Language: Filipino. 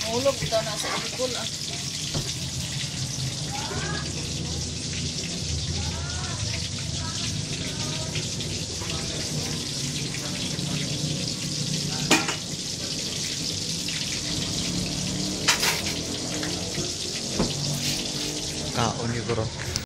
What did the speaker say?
Ulog ito na sa ikol ah. Kaon ni bro.